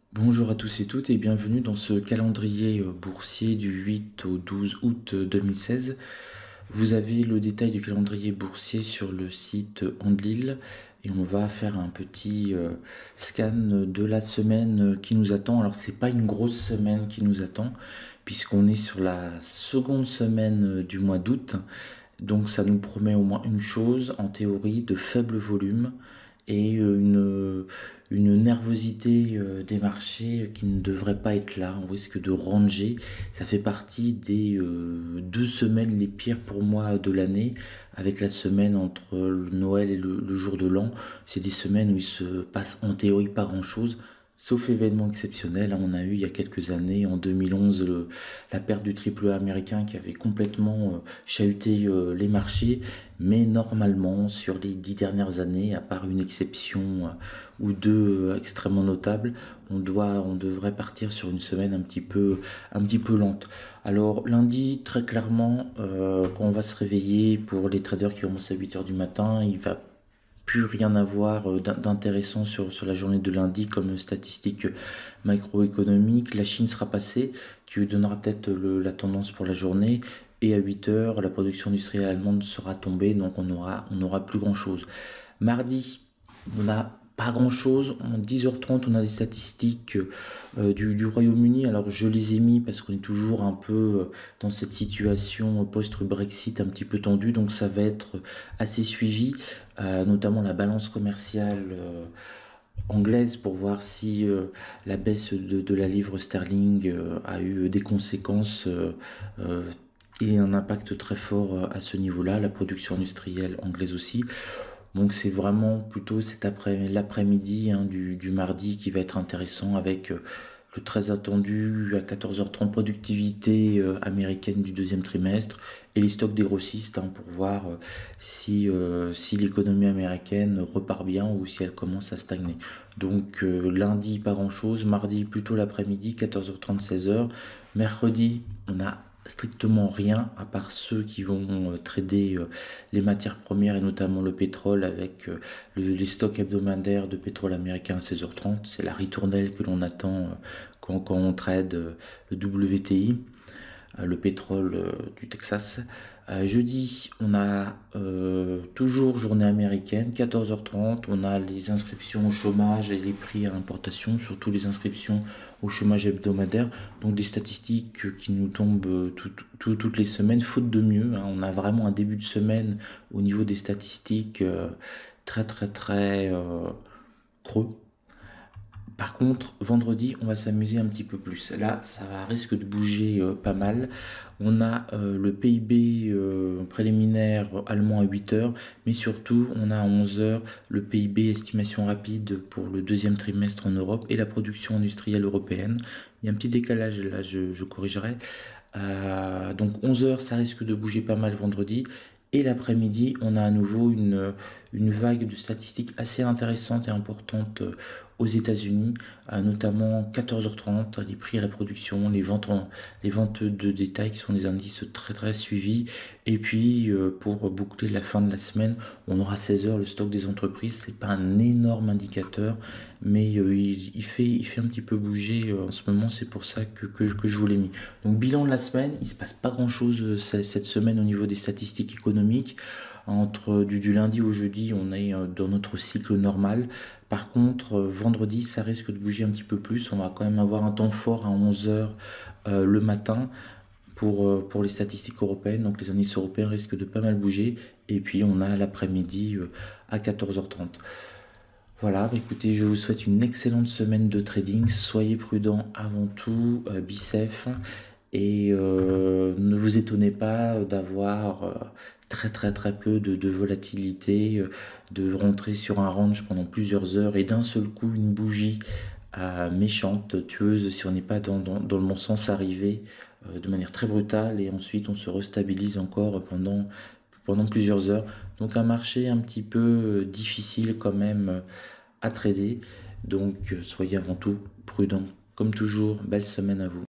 Bonjour à tous et toutes et bienvenue dans ce calendrier boursier du 8 au 12 août 2016. Vous avez le détail du calendrier boursier sur le site Andlil et on va faire un petit scan de la semaine qui nous attend. Alors c'est pas une grosse semaine qui nous attend puisqu'on est sur la seconde semaine du mois d'août. Donc ça nous promet au moins une chose, en théorie, de faible volume et une nervosité des marchés qui ne devrait pas être là. On risque de ranger. Ça fait partie des 2 semaines les pires pour moi de l'année, avec la semaine entre le Noël et le jour de l'an. C'est des semaines où il se passe en théorie pas grand-chose. Sauf événement exceptionnel, on a eu il y a quelques années, en 2011, la perte du triple A américain qui avait complètement chahuté les marchés. Mais normalement, sur les 10 dernières années, à part une exception ou deux extrêmement notables, on devrait partir sur une semaine un petit peu lente. Alors lundi, très clairement, quand on va se réveiller pour les traders qui commencent à 8 heures du matin, il va plus rien avoir d'intéressant sur la journée de lundi comme statistique macroéconomique. La Chine sera passée, qui donnera peut-être la tendance pour la journée. Et à 8 heures, la production industrielle allemande sera tombée, donc on aura plus grand-chose. Mardi, on n'a pas grand-chose. En 10h30, on a des statistiques du Royaume-Uni. Alors je les ai mis parce qu'on est toujours un peu dans cette situation post-Brexit un petit peu tendue, donc ça va être assez suivi, notamment la balance commerciale anglaise pour voir si la baisse de la livre sterling a eu des conséquences et un impact très fort à ce niveau-là, la production industrielle anglaise aussi. Donc c'est vraiment plutôt l'après-midi du mardi qui va être intéressant avec le très attendu à 14h30 productivité américaine du deuxième trimestre et les stocks des grossistes pour voir si l'économie américaine repart bien ou si elle commence à stagner. Donc lundi pas grand-chose, mardi plutôt l'après-midi 14h30 16h, mercredi on a strictement rien à part ceux qui vont trader les matières premières et notamment le pétrole avec les stocks hebdomadaires de pétrole américain à 16h30. C'est la ritournelle que l'on attend quand on trade le WTI, le pétrole du Texas. Jeudi, on a toujours journée américaine, 14h30. On a les inscriptions au chômage et les prix à l'importation, surtout les inscriptions au chômage hebdomadaire. Donc des statistiques qui nous tombent toutes les semaines, faute de mieux. On a vraiment un début de semaine au niveau des statistiques très creux. Par contre, vendredi, on va s'amuser un petit peu plus. Là, risque de bouger pas mal. On a le PIB préliminaire allemand à 8 heures, mais surtout, on a à 11 heures le PIB estimation rapide pour le deuxième trimestre en Europe et la production industrielle européenne. Il y a un petit décalage là, je corrigerai. Donc 11 heures, ça risque de bouger pas mal vendredi. Et l'après-midi, on a à nouveau une vague de statistiques assez intéressante et importante aux États-Unis, notamment 14h30, les prix à la production, les ventes de détail qui sont des indices très suivis. Et puis, pour boucler la fin de la semaine, on aura 16h le stock des entreprises. C'est pas un énorme indicateur, mais il fait un petit peu bouger en ce moment. C'est pour ça que je vous l'ai mis. Donc, bilan de la semaine, il se passe pas grand-chose cette semaine au niveau des statistiques économiques. Entre du lundi au jeudi, on est dans notre cycle normal. Par contre, vendredi, ça risque de bouger un petit peu plus. On va quand même avoir un temps fort à 11 heures le matin pour les statistiques européennes. Donc les indices européens risquent de pas mal bouger. Et puis on a l'après-midi à 14h30. Voilà, écoutez, je vous souhaite une excellente semaine de trading. Soyez prudents avant tout, bicef. Et ne vous étonnez pas d'avoir très peu de volatilité, de rentrer sur un range pendant plusieurs heures et d'un seul coup une bougie méchante, tueuse, si on n'est pas dans le bon sens, arriver de manière très brutale et ensuite on se restabilise encore pendant plusieurs heures. Donc un marché un petit peu difficile quand même à trader. Donc soyez avant tout prudents. Comme toujours, belle semaine à vous.